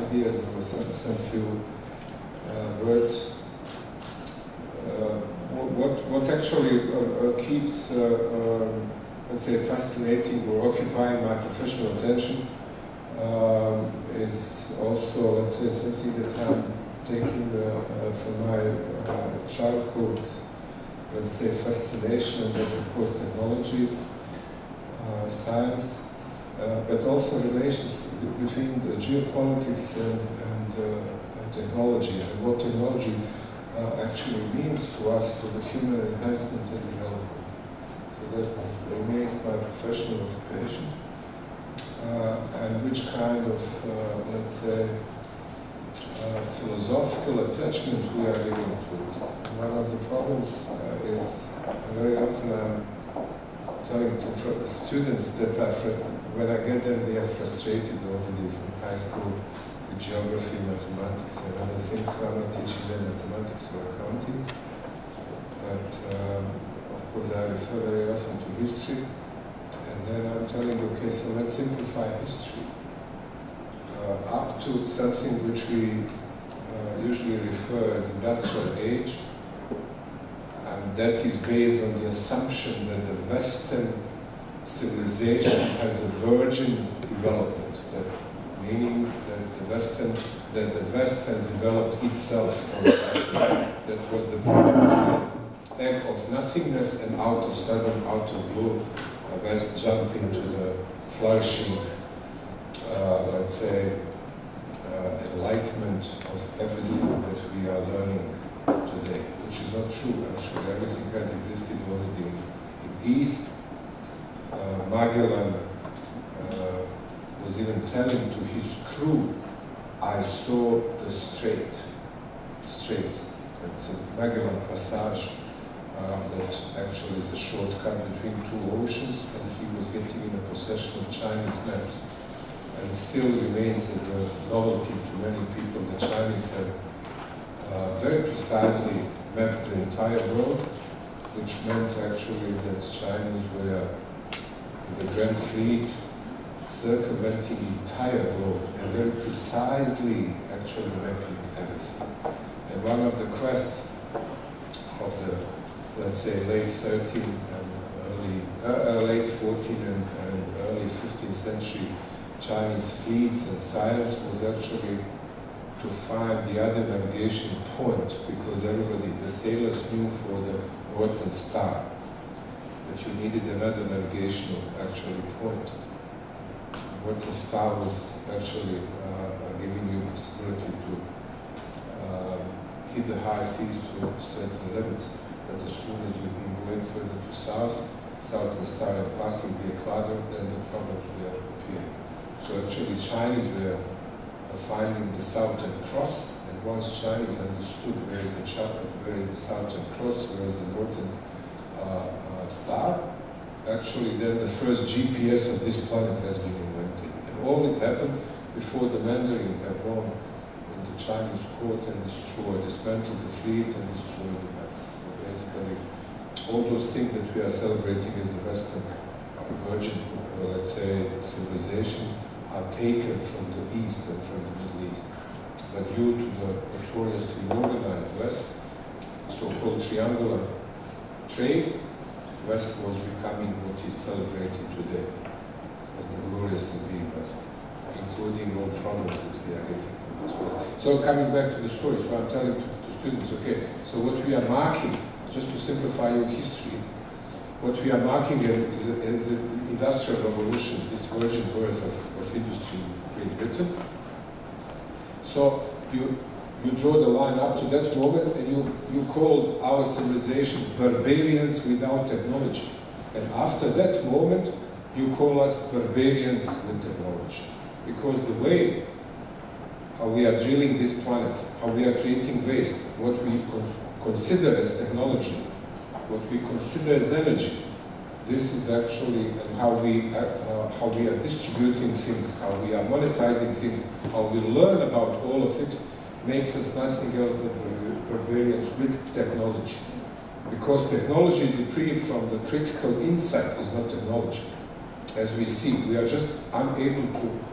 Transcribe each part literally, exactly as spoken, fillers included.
ideas or some, some few uh, words. Uh, what, what actually uh, uh, keeps, uh, uh, let's say, fascinating or occupying my professional attention um, is also, let's say, something that I'm taking uh, uh, from my uh, childhood, let's say, fascination, and that's of course technology, uh, science, uh, but also relations between the geopolitics and, and, uh, and technology, and what technology uh, actually means to us, to the human enhancement and development. So that remains my professional occupation, uh, and which kind of, uh, let's say, Uh, philosophical attachment we are giving to it. One of the problems uh, is very often I'm telling to students that are, when I get them, they are frustrated already from high school with geography, mathematics, and other things. So I'm not teaching them mathematics or accounting, but um, of course I refer very often to history, and then I'm telling, okay, so let's simplify history. Uh, up to something which we uh, usually refer as industrial age, and that is based on the assumption that the Western civilization has a virgin development, that meaning that the Western, that the West has developed itself from that. That was the egg of nothingness, and out of sudden, out of blue, the West jumped into the flourishing, Uh, let's say, uh, enlightenment of everything that we are learning today, which is not true. Actually, everything has existed already in, in East. Uh, Magellan uh, was even telling to his crew, "I saw the strait." Straits. It's a Magellan Passage uh, that actually is a shortcut between two oceans, and he was getting in a possession of Chinese maps. And still remains as a novelty to many people. The Chinese have uh, very precisely mapped the entire world, which meant actually that Chinese were the Grand Fleet circumventing the entire world and very precisely actually mapping everything. And one of the quests of the, let's say, late thirteenth and early, uh, uh, late fourteenth and, and early fifteenth century Chinese fleets and science was actually to find the other navigation point, because everybody, the sailors knew for the Northern Star, but you needed another navigational actually point. Northern Star was actually uh, giving you possibility to uh, hit the high seas to certain limits, but as soon as you've been going further to south, Southern Star and passing the equator, then the problems will appear. So actually Chinese were finding the Southern Cross, and once Chinese understood where is the chart, where is the Southern Cross, where is the Northern uh, uh, Star, actually then the first G P S of this planet has been invented. And all it happened before the Mandarin have won in the Chinese court and destroyed, dismantled the fleet and destroyed the maps. So basically, all those things that we are celebrating as the Western virgin, or let's say, civilization, are taken from the East and from the Middle East. But due to the notoriously organized West, so-called triangular trade, West was becoming what is celebrated today as the glorious and big West, including all problems that we are getting from this West. So coming back to the story, so I'm telling to, to students, okay, so what we are marking, just to simplify your history, what we are marking is, a, is an industrial revolution, this virgin birth of, of industry in Great Britain. So you, you draw the line up to that moment, and you, you called our civilization barbarians without technology. And after that moment, you call us barbarians with technology. Because the way how we are drilling this planet, how we are creating waste, what we con consider as technology, what we consider as energy, this is actually how we, uh, how we are distributing things, how we are monetizing things, how we learn about all of it, makes us nothing else but barbarians with technology. Because technology deprived from the critical insight is not technology. As we see, we are just unable to uh,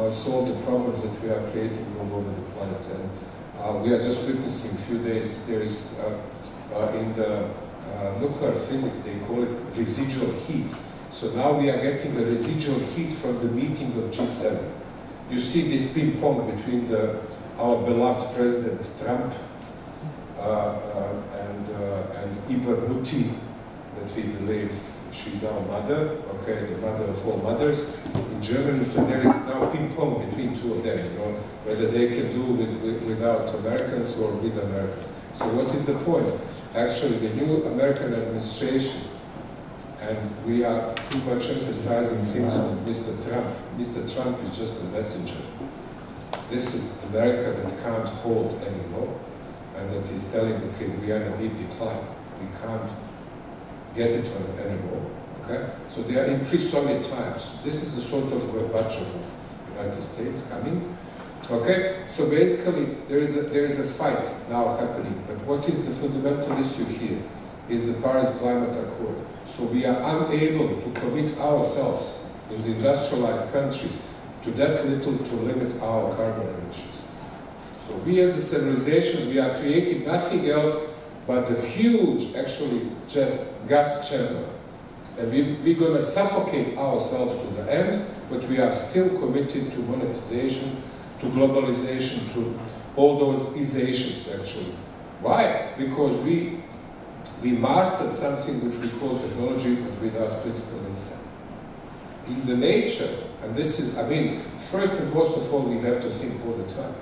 uh, solve the problems that we are creating all over the planet. And uh, we are just witnessing a few days, there is, uh, uh, in the uh, nuclear physics, they call it residual heat. So now we are getting a residual heat from the meeting of G seven. You see this ping pong between the, our beloved President Trump uh, uh, and, uh, and Ibn Muti, that we believe she's our mother, okay, the mother of all mothers in Germany. So there is now ping pong between two of them, you know, whether they can do with, with, without Americans or with Americans. So what is the point? Actually, the new American administration, and we are too much emphasizing things on Mister Trump. Mister Trump is just a messenger. This is America that can't hold anymore, and that is telling, okay, we are in a deep decline. We can't get it anymore, okay? So they are in pre-Soviet times. This is a sort of Gorbachev of the United States coming, okay? So basically, there is, a, there is a fight now happening, but what is the fundamental issue here? Is the Paris Climate Accord. So we are unable to commit ourselves in the industrialized countries to that little to limit our carbon emissions. So we as a civilization, we are creating nothing else but a huge, actually, gas chamber. And we, we're going to suffocate ourselves to the end, but we are still committed to monetization, to globalization, to all those isations, actually. Why? Because we, we mastered something which we call technology, but without critical insight. In the nature, and this is, I mean, first and most of all, we have to think all the time.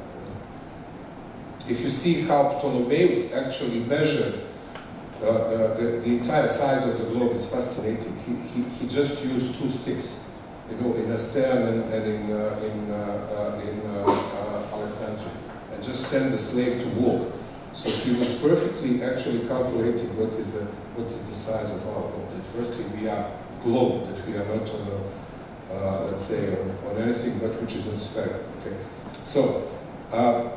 If you see how Ptolemaios actually measured uh, the, the, the entire size of the globe, it's fascinating. He, he, he just used two sticks, you know, in Acerne and, and in, uh, in, uh, uh, in uh, uh, Alexandria, and just send the slave to walk. So he was perfectly actually calculating what is the, what is the size of our globe. That firstly, we are globe, that we are not on a, uh, let's say, on, on anything but which is on sphere, okay? So, uh,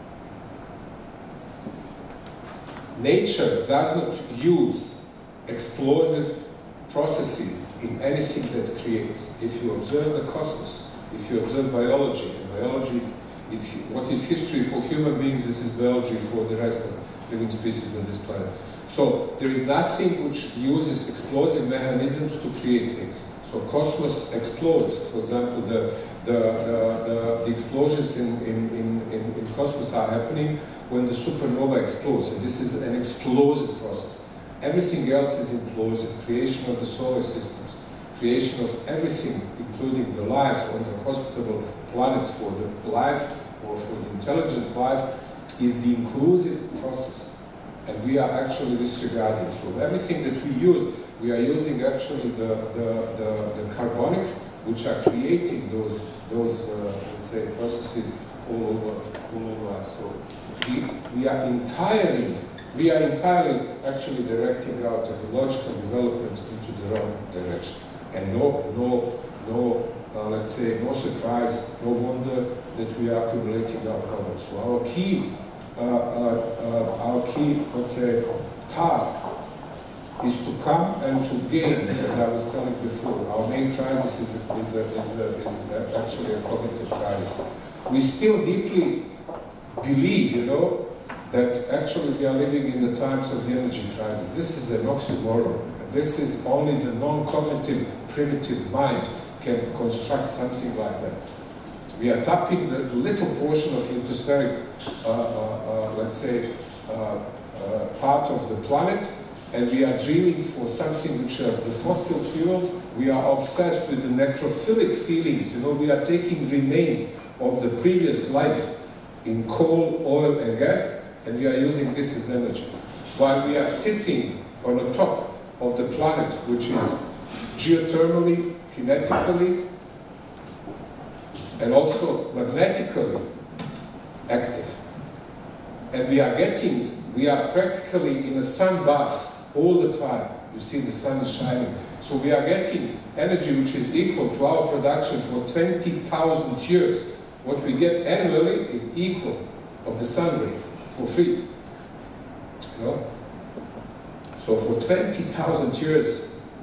nature does not use explosive processes in anything that creates. If you observe the cosmos, if you observe biology, and biology is, is what is history for human beings, this is biology for the rest of living species on this planet. So there is nothing which uses explosive mechanisms to create things. So cosmos explodes. For example, the, the, the, the, the explosions in, in, in, in, in cosmos are happening when the supernova explodes, and this is an explosive process. Everything else is implosive. Creation of the solar systems, creation of everything, including the life on the hospitable planets for the life or for the intelligent life, is the inclusive process. And we are actually disregarding. So everything that we use, we are using actually the, the, the, the carbonics, which are creating those, those uh, let's say, processes all over, all over us. So we, we are entirely, we are entirely actually directing our technological development into the wrong direction. And no, no, no, uh, let's say, no surprise, no wonder that we are accumulating our problems. So our key, uh, uh, uh, our key, let's say, task is to come and to gain, as I was telling before. Our main crisis is, a, is, a, is, a, is a, actually a cognitive crisis. We still deeply believe, you know, that actually we are living in the times of the energy crisis. This is an oxymoron. This is only the non-cognitive, primitive mind can construct something like that. We are tapping the little portion of atmospheric, uh, uh, uh, let's say, uh, uh, part of the planet, and we are drilling for something which is the fossil fuels. We are obsessed with the necrophilic feelings. You know, we are taking remains of the previous life in coal, oil, and gas, and we are using this as energy. While we are sitting on the top of the planet, which is geothermally, kinetically, and also magnetically active. And we are getting, we are practically in a sun bath all the time. You see the sun is shining. So we are getting energy which is equal to our production for twenty thousand years. What we get annually is equal of the sun rays for free. You know? So for twenty thousand years,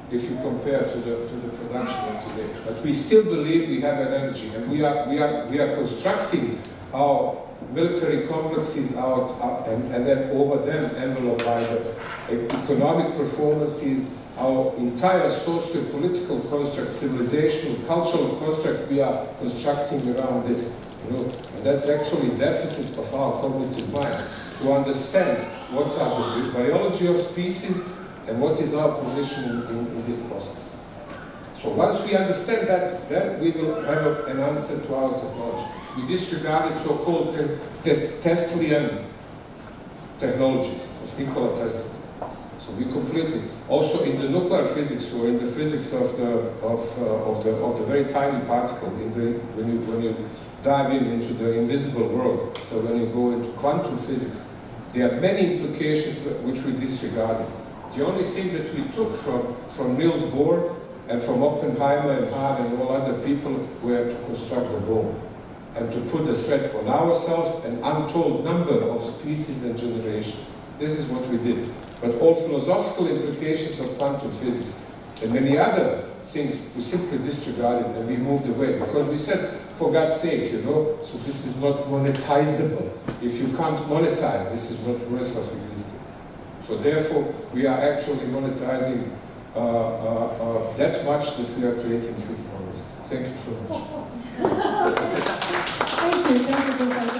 if you compare to the, to the production of today. But we still believe we have an energy, and we are, we are, we are constructing our military complexes out, out and, and then over them enveloped by the economic performances, our entire socio-political construct, civilizational, cultural construct we are constructing around this. You know, and that's actually a deficit of our cognitive mind, to understand what are the biology of species and what is our position in, in, in this process. So once we understand that, then we will have a, an answer to our technology. We disregarded so-called te tes Teslian technologies of Nikola Tesla. So we completely, also in the nuclear physics or in the physics of the of uh, of the of the very tiny particle, in the when you when you dive in into the invisible world. So when you go into quantum physics, there are many implications which we disregarded. The only thing that we took from from Niels Bohr and from Oppenheimer and Hahn and all other people were to construct the bomb and to put the threat on ourselves and untold number of species and generations. This is what we did. But all philosophical implications of quantum physics and many other things we simply disregarded and we moved away because we said, for God's sake, you know, so this is not monetizable. If you can't monetize, this is not worth of existing. So therefore, we are actually monetizing uh, uh, uh, that much that we are creating huge problems. Thank you so much. Thank you. Thank you.